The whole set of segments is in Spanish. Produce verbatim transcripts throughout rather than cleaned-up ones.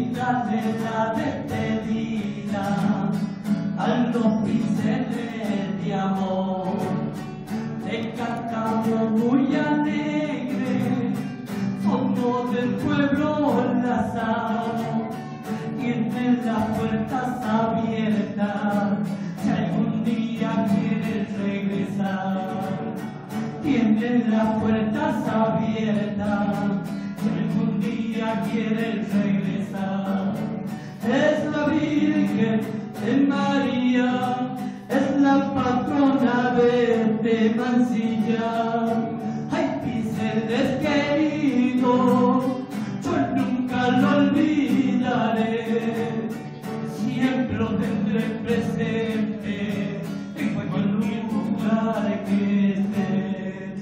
pincelita de la despedida a los pinceles de amor, de cacao muy alegre, somos del pueblo lazado, tienen las puertas abiertas, si algún día quieres regresar, tienen las puertas abiertas, si algún día quieres regresar. Es la Virgen de María, es la patrona de, de Mansilla. Ay, pinceles queridos, yo nunca lo olvidaré, siempre lo tendré presente en cualquier lugar que esté.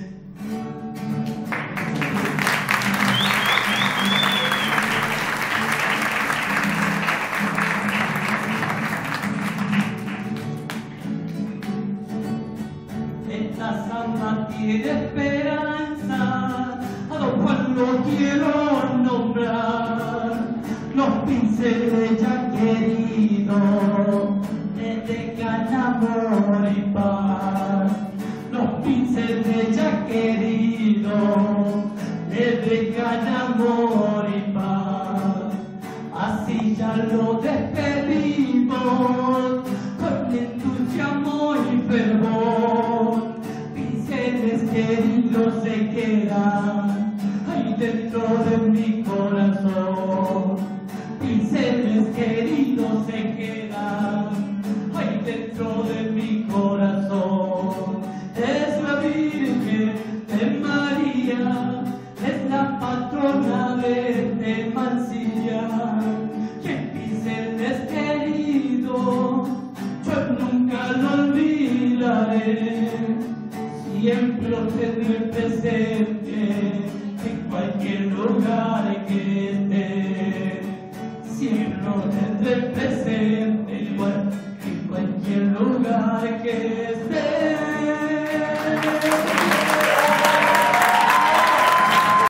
Esta samba tiene esperanza, a lo cual lo quiero nombrar. Los pinceles ya queridos le dejan amor y paz. Los pinceles ya queridos le dejan amor y paz. Así ya lo despedimos con entusiasmo y fervor. Pinceles queridos se quedan ahí dentro de mi corazón. Pinceles queridos se quedan ahí dentro de mi corazón. Es la Virgen de María, es la patrona de, de Mansilla. Que pinceles queridos, yo nunca lo olvidaré, siempre lo tendré presente en cualquier lugar que esté, siempre lo tendré presente.